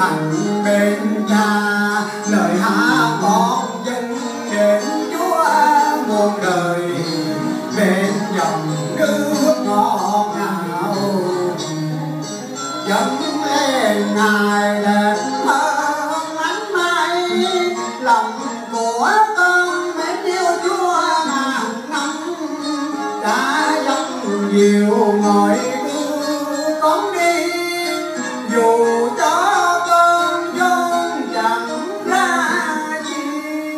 thành bên cha, lời hát con dân đến Chúa muôn đời bên dòng nước ngọt ngào. Dẫn lên ngài đẹp hơn ánh mai, lòng của con mến yêu Chúa ngàn năm đã dâng nhiều mọi thứ con đi, dù cho con vốn chẳng ra chi.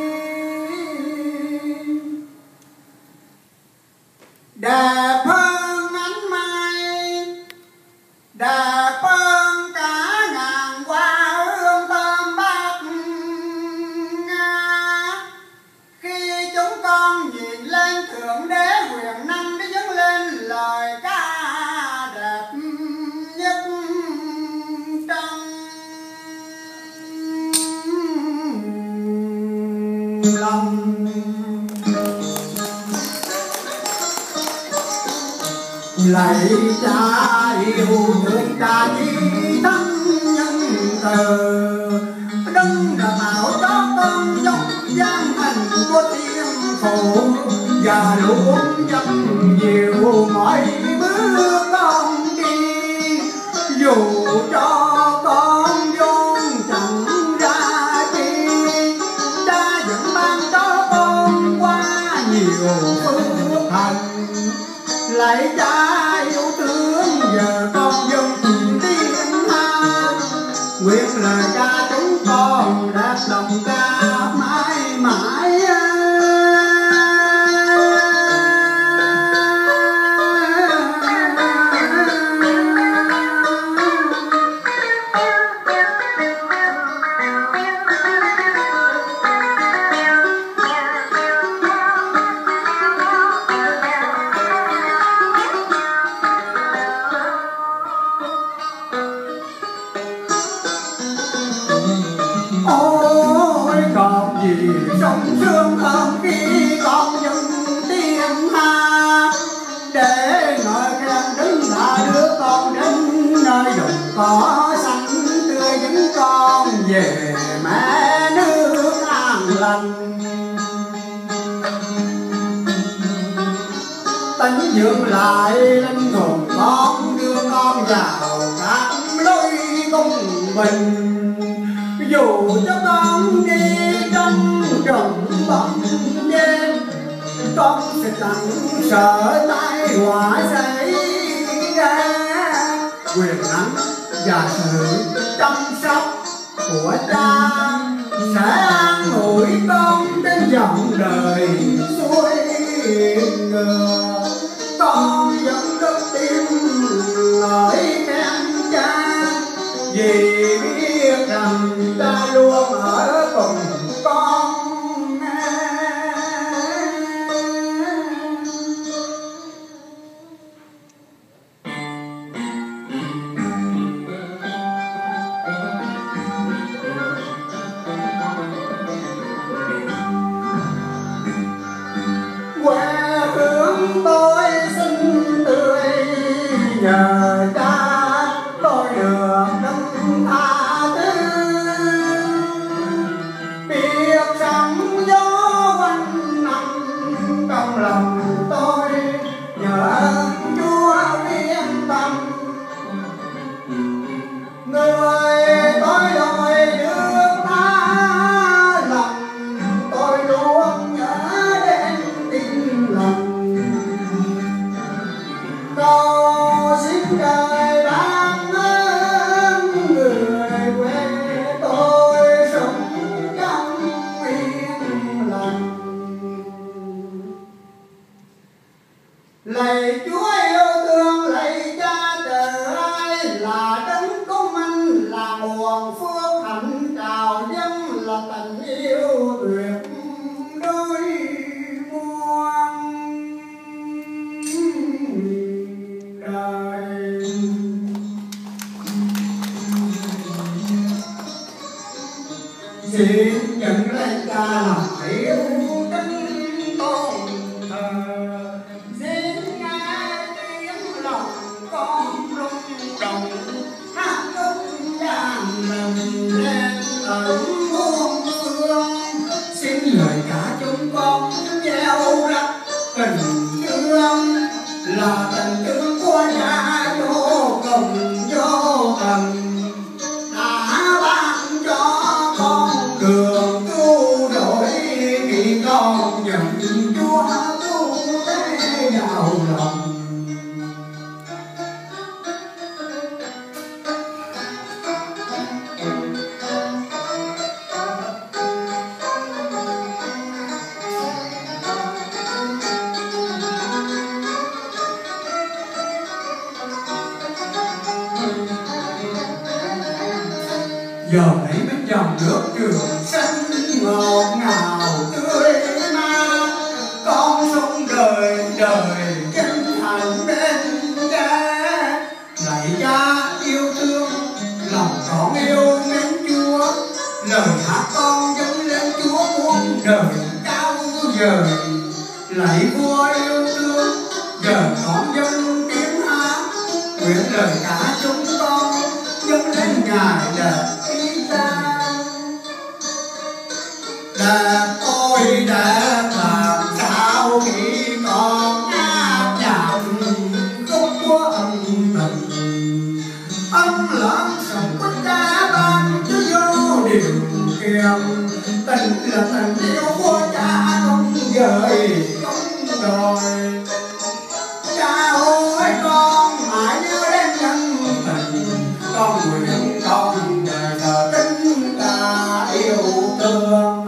Đẹp hơn ánh mai, đẹp hơn cả ngàn hoa hương thơm bát ngát. Khi chúng con nhìn lên Thượng Đế quyền năng để dâng lên lời ca đẹp nhất trong lòng. Lạy Cha yêu thương Cha chi thân nhân từ, đấng đã tạo cho con dòng gian hành của thiên phụ, và luôn dâng nhiều mọi bước con đi, dù cho con vốn chẳng ra chi. Cha vẫn ban cho con qua nhiều phước thành. Lạy Cha yêu thương giờ con dân tiếng hát, nguyện lời ca chúng con đẹp lòng ca mãi mãi. Ôi còn gì sông sương hơn khi con những tiếng hát, để ngợi khen đứng là đứa con đến nơi đồng cỏ xanh tươi, những con về mẹ nước an lành. Tánh dưỡng lại linh hồn con, đưa con vào các lối công bình, dù cho con đi trong rừng bóng đêm, con sẽ chẳng sợ tai họa xảy ra. Quyền năng và sự chăm sóc của Cha sẽ an ủi con đến dòng đời xuôi ngược. Con vẫn rất tim ngợi khen Cha, vì biết rằng Cha luôn ở cùng con. Quê hương tôi xinh tươi nhờ Cha, tôi được nâng tha thứ. Biết rằng gió quanh năm trong lòng tôi, nhờ Chúa yên tâm. Người tôi đòi nước tha lòng, tôi luôn nhớ đến tin lòng. Cầu xin trời ban ơn người quê tôi sống trong yên lành. Lạy Chúa yêu thương, lạy Cha trời ơi, là đấng công minh, là nguồn phước hạnh trào dâng, là tình yêu tuyệt đối muôn đời. Xin nhận lấy Cha làm yêu kính tôn thờ, xin nghe tiếng lòng con rung động hát khúc vang lần. giờ thấy mấy dòng nước trường xanh ngọt ngào tươi mát, con sông đời đời chân thành bên cha. Lạy cha yêu thương lòng con yêu mến Chúa, lời hát con dâng lên Chúa muôn đời cao vời. Lạy vua yêu thương giờ con dâng tiếng hát, nguyện lời cả chúng con dâng lên ngài đẹp ý ta. Đẹp ôi đẹp làm sao khi con hát nhạc khúc của âm tình, âm lãng sông quất đã ban chứ vô điều kiện. Tình là tình yêu của cha không dời không đòi. Cha ơi con mãi nhớ đến nhân tình, con nguyện con đời đời tính ta yêu thương.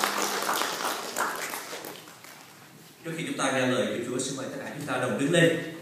Trước khi chúng ta nghe lời Chúa, xin mời tất cả chúng ta đồng đứng lên.